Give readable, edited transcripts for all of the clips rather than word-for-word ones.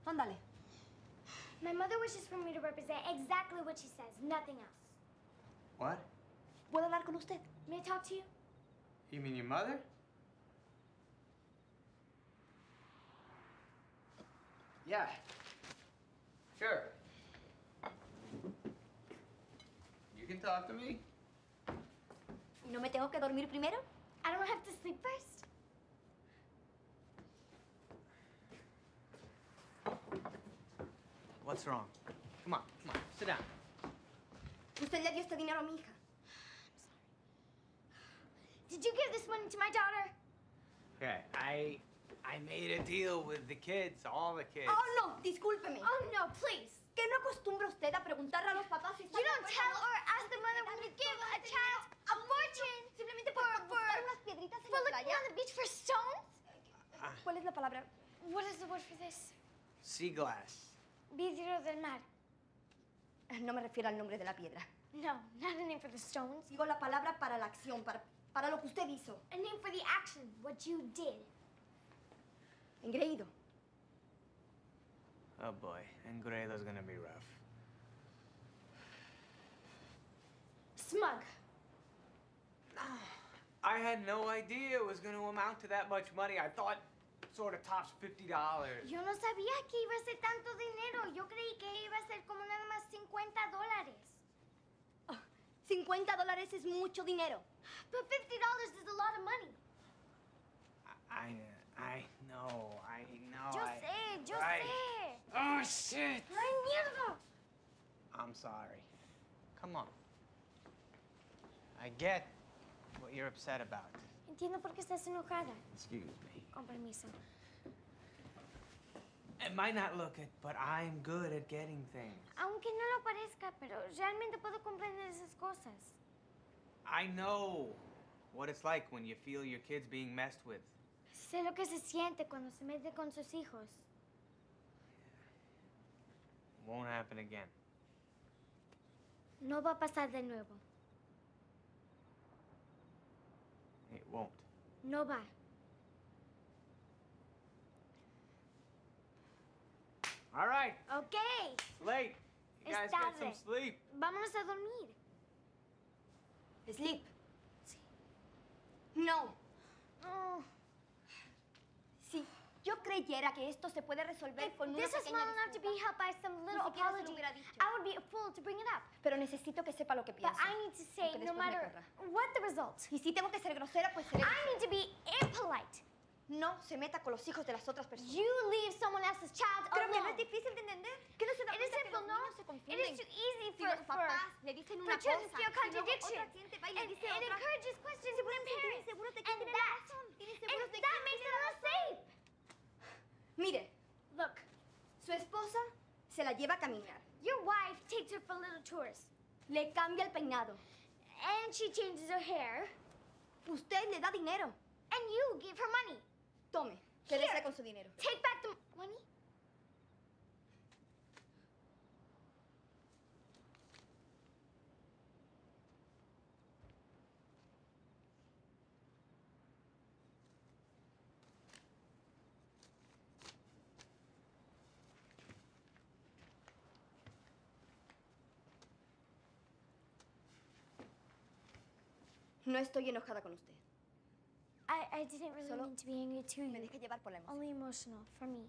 Ándale. My mother wishes for me to represent exactly what she says, nothing else. What? ¿Puedo hablar con usted? May I talk to you? You mean your mother? Yeah. Sure. You can talk to me. ¿Y no me tengo que dormir primero? I don't have to sleep first? What's wrong? Come on, sit down. Usted le dio este dinero a mi hija. Did you give this money to my daughter? Okay, I made a deal with the kids, all the kids. Oh, no, discúlpeme. Oh, no, please. ¿Qué no acostumbra usted a preguntarle a los papás si You don't tell or ask the mother when you give a child a fortune simplemente por buscar unas piedritas en la looking playa? on the beach for stones? ¿Cuál es la palabra? What is the word for this? Sea glass. Vidrio del mar. No me refiero al nombre de la piedra. No, not a name for the stones. Digo la palabra para la acción, para lo que usted hizo. A name for the action, what you did. Engreído. Oh boy, Engreído's gonna be rough. Smug. I had no idea it was gonna amount to that much money. I thought sort of tops $50. Yo no sabía que iba a ser tanto dinero. Yo creí que iba a ser como nada más $50. Oh, $50 es mucho dinero. But $50 is a lot of money. I know. Yo sé, yo Right. sé. Oh, shit! ¡Ay, mierda! I'm sorry. Come on. I get what you're upset about. Entiendo por qué estás enojada. Excuse me. Con permiso. It might not look it, but I'm good at getting things. Aunque no lo parezca, pero realmente puedo comprender esas cosas. I know what it's like when you feel your kids being messed with. Sé lo que se siente cuando se mete con sus hijos. Won't happen again. No va a pasar de nuevo. It won't. No va. All right. Ok. It's late. You Es guys get some tarde. sleep. Vámonos a dormir. Sleep. No. Oh. Si yo creyera que esto se puede resolver If con una this is pequeña small enough to be disculpa, helped by some little siquiera se lo apology, hubiera dicho. I would be a fool to bring it up. pero necesito que sepa lo que But pienso. I need to say, aunque no después me matter corra. what the result, Y si tengo que ser grosera, pues seré I grosera. need to be impolite. No se meta con los hijos de las otras personas. You leave someone else's child Creo que no es alone. difícil de entender. ¿Qué no se da It is cuenta que simple, los no? niños se It confunden? is too easy Si los for papás le dicen una children cosa to feel y luego contradiction. otra siente, va y le And dice it otra. encourages questions Seguro within se sienten parents. inseguros de quién And tiene la that, razón. Tienen and inseguros de that quién makes tiene them la not safe. Mire, Look, su esposa se la lleva a caminar. your wife takes her for little tours. Le cambia el peinado. And she changes her hair. Usted le da dinero. And you give her money. Tome, Here. quédese con su dinero. Take back the money. No estoy enojada con usted. I didn't really Solo mean to be angry to Me you. deje llevar por la emoción. Only emotional for me.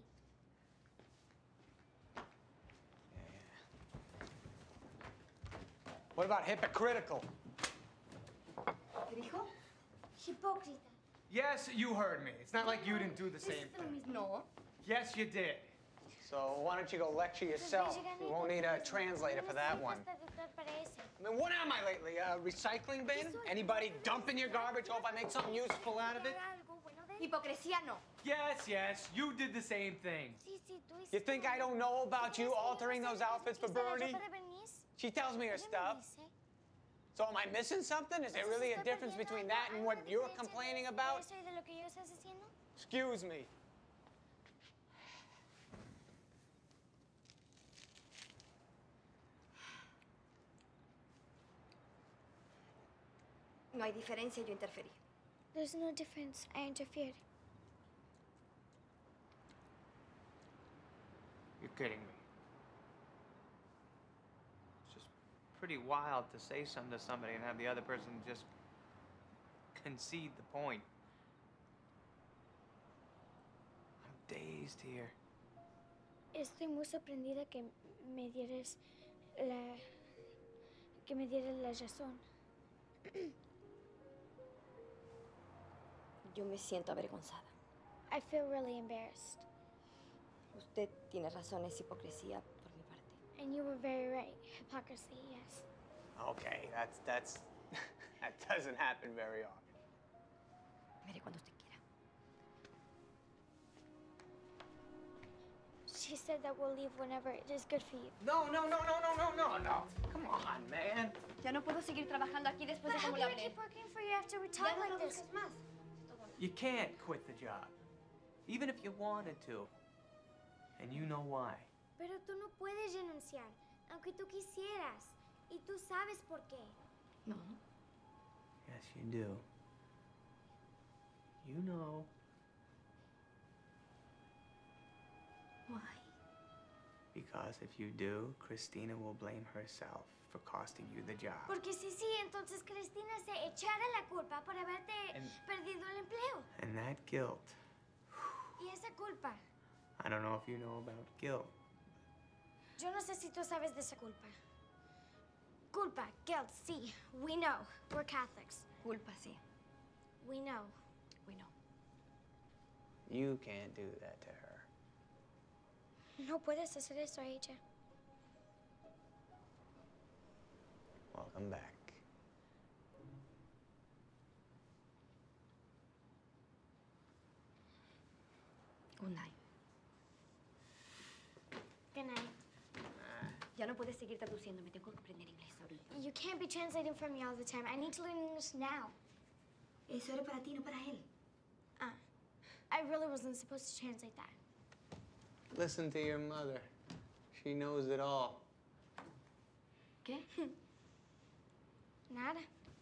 What about hypocritical? ¿Qué dijo? Hipócrita. Yes, you heard me. It's not like you didn't do the same thing. No. Yes, you did. So why don't you go lecture yourself? You won't need a translator for that one. I mean, what am I lately? A recycling bin? Anybody dumping your garbage? Hope I make something useful out of it? Hipocresía no. Yes, you did the same thing. You think I don't know about you altering those outfits for Bernie? She tells me her stuff. So am I missing something? Is there really a difference between that and what you're complaining about? Excuse me. No hay diferencia, yo interferí. There's no difference. I interfered. kidding me. It's just pretty wild to say something to somebody and have the other person just concede the point. I'm dazed here. Estoy muy sorprendida que me dieras la razón. Yo me siento avergonzada. I feel really embarrassed. Usted tiene razón, es hipocresía por mi parte. And you were very right. Hypocrisy, yes. Okay, that's that doesn't happen very often. Mire cuando usted quiera. She said that we'll leave whenever it is good for you. No. Come on, man. Ya no puedo seguir trabajando aquí después de But how cómo can le I hablé. keep working for you after we talk like this? más. You can't quit the job, even if you wanted to. And you know why. Pero tú no puedes renunciar, aunque tú quisieras. Y tú sabes por qué. No. Yes, you do. You know. Why? Because if you do, Christina will blame herself for costing you the job. Porque sí, entonces Cristina se echará la culpa por haberte perdido el empleo. And that guilt, Y esa culpa, I don't know if you know about guilt. yo no sé si tú sabes de esa culpa. Culpa, guilt, sí, we know. We're Catholics. Culpa, sí. We know. We know. You can't do that to her. No puedes hacer eso a ella. Welcome back. Good night. Good night. Ya no puedes seguir traduciéndome. Tengo que aprender inglés ahorita. You can't be translating for me all the time. I need to learn English now. Eso era para ti, no para él. I really wasn't supposed to translate that. Listen to your mother. She knows it all. ¿Qué? Nada.